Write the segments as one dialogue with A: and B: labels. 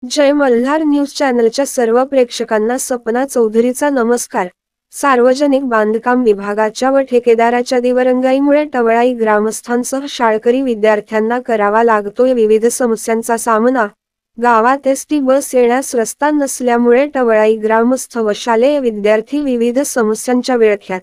A: जय Malhar news चॅनलच्या सर्व प्रेक्षकांना सपना चौधरीचा नमस्कार। सार्वजनिक बांधकाम विभागाच्या व ठेकेदाराच्या दिरंगाईमुळे टवळाई ग्रामस्थांसह शाळकरी विद्यार्थ्यांना करावा लागतोय विविध समस्यांचा सामना। गावात एसटी बस येण्यास रस्ता नसल्यामुळे टवळाई ग्रामस्थ व शालेय विद्यार्थी विविध समस्यांच्या विळख्यात।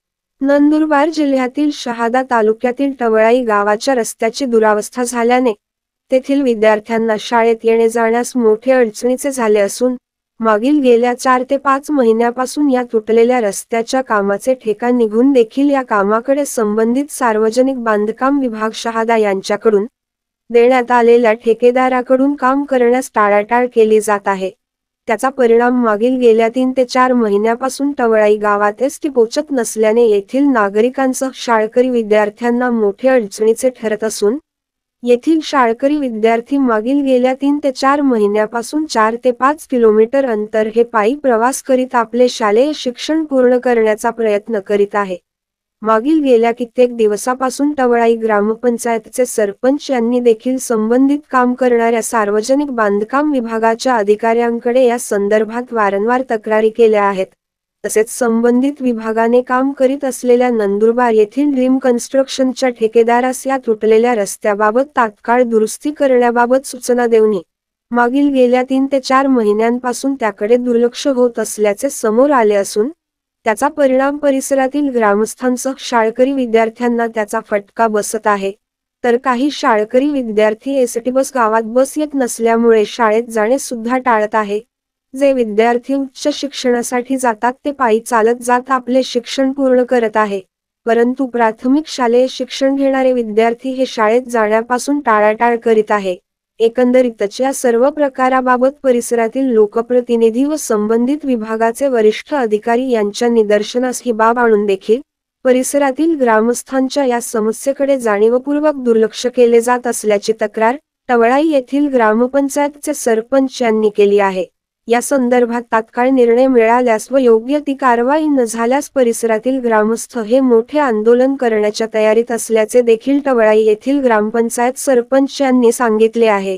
A: नंदुरबार जिल्ह्यातील शहादा तालुक्यातील टवळाई गावाच्या रस्त्याची दुरावस्था झाल्याने तेथील विद्यार्थ्यांना शाळेत येणे जाण्यास मोठे अडचणीचे झाले असून मागील गेल्या 4 ते 5 महिन्यापासून या तुटलेल्या रस्त्याच्या कामाचे ठेका निघून देखील या कामाकडे संबंधित सार्वजनिक बांधकाम विभाग शहादा यांच्याकडून देण्यात आलेल्या ठेकेदाराकडून काम करण्यास टाळाटाळ केली जात आहे। त्याचा परिणाम मागील गेल्या 3 ते 4 महिन्यापासून टवळाई गावात एसटी पोहोचत नसल्याने येथील नागरिकांसह शाळकरी विद्यार्थ्यांना मोठे अडचणीचे ठरत असून येथील शाळकरी विद्यार्थी मागील गेल्या 3 ते 4 महिन्यापासून 4 ते 5 किलोमीटर अंतर हे पायी प्रवास करीत आपले शालेय शिक्षण पूर्ण करण्याचा प्रयत्न करीत आहे। मागील गेल्या कित्येक दिवसापासून टवळाई ग्रामपंचायतचे सरपंच यांनी देखील संबंधित काम करणाऱ्या सार्वजनिक बांधकाम विभागाच्या अधिकाऱ्यांकडे या संदर्भात वारंवार तक्रारी केल्या आहेत। तसेच संबंधित विभागाने काम करीत असलेल्या नंदुरबार येथील ड्रीम कन्स्ट्रक्शनच्या ठेकेदारास या तुटलेल्या रस्त्याबाबत तात्काळ दुरुस्ती करण्याबाबत सूचना देऊन मागील गेल्या 3 ते 4 महिन्यांपासून त्याकडे दुर्लक्ष होत असल्याचे समोर आले असून त्याचा परिणाम परिसरातील ग्रामस्थांसह शाळकरी विद्यार्थ्यांना त्याचा फटका बसत आहे। तर काही शाळकरी विद्यार्थी एसटी बस गावात बस येत नसल्यामुळे शाळेत जाणे सुद्धा टाळत आहे। जे विद्यार्थी उच्च शिक्षणासाठी जातात ते पायी चालत जात आपले शिक्षण पूर्ण करत आहे, परंतु प्राथमिक शालेय शिक्षण घेणारे विद्यार्थी हे शाळेत जाण्यापासून टाळाटाळ करीत आहे। एकंदरीतच या सर्व प्रकाराबाबत परिसरातील लोकप्रतिनिधी व संबंधित विभागाचे वरिष्ठ अधिकारी यांच्या निदर्शनास ही बाब आणून देखील परिसरातील ग्रामस्थांच्या या समस्येकडे जाणीवपूर्वक दुर्लक्ष केले जात असल्याची तक्रार टवळाई येथील ग्रामपंचायतचे सरपंच यांनी केली आहे। या संदर्भात तात्काळ निर्णय मिळाल्यास व योग्य ती कारवाई न झाल्यास परिसरातील ग्रामस्थ हे मोठे आंदोलन करण्याच्या तयारीत असल्याचे देखील टवळाई येथील ग्रामपंचायत सरपंच यांनी सांगितले आहे।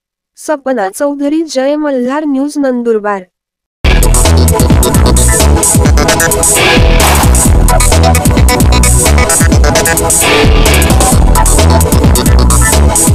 A: सपना चौधरी, जय मल्हार न्यूज, नंदुरबार।